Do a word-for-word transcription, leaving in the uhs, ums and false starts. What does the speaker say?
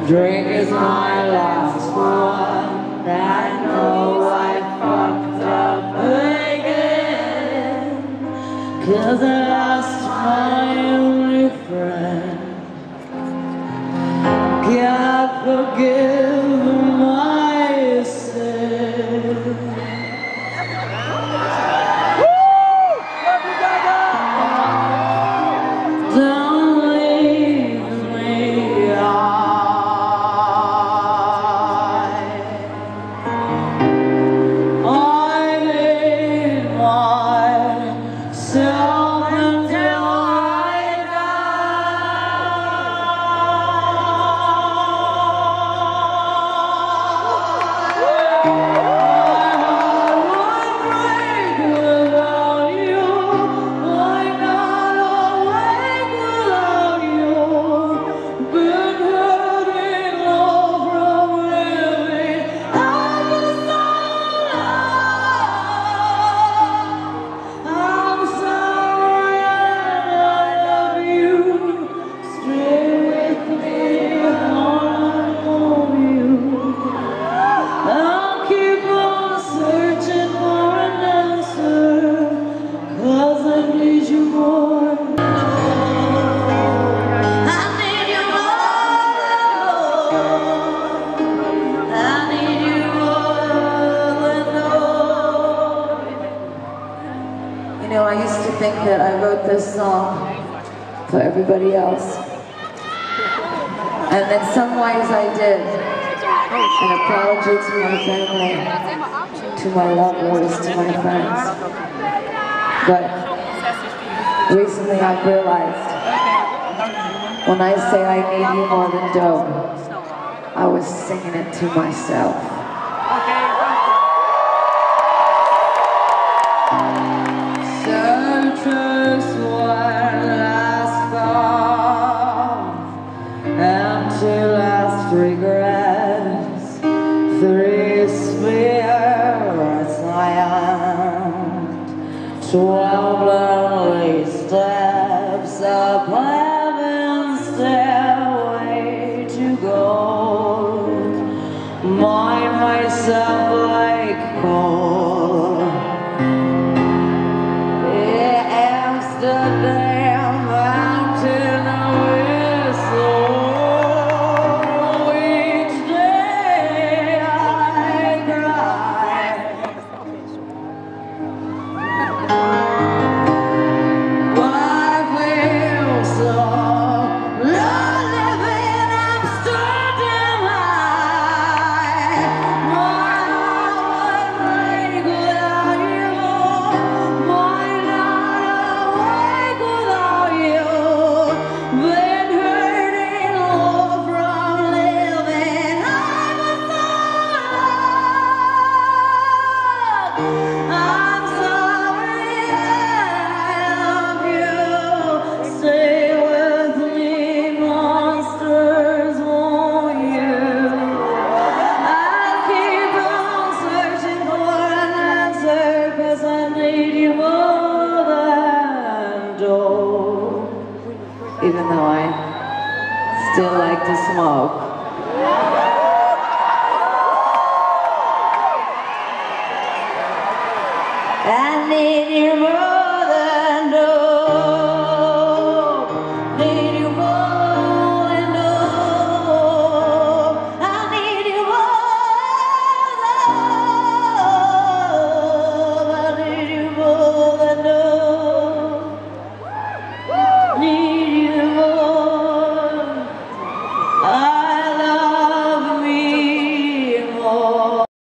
Drink is my last one. I know I fucked up again, 'cause I lost my only friend. God forgive my sin. Don't leave me, I, I need myself until I You know, I used to think that I wrote this song for everybody else. And in some ways I did. An apology to my family, to my loved ones, to my friends. But recently I've realized when I say I need you more than dough, I was singing it to myself. So just one last thought, empty last regrets, three spirits I am, twelve lonely steps up heaven's stairway to gold, mind myself like coal. Amsterdam mountain whistle, each day I cry. But I feel so lonely in Amsterdam high. My heart would break without you. My been hurting all from living. I'm a thug. I'm sorry I love you. Stay with me, monsters, won't you? I'll keep on searching for an answer, 'cause I need you more than dough. Even though I still like to smoke. I need you more.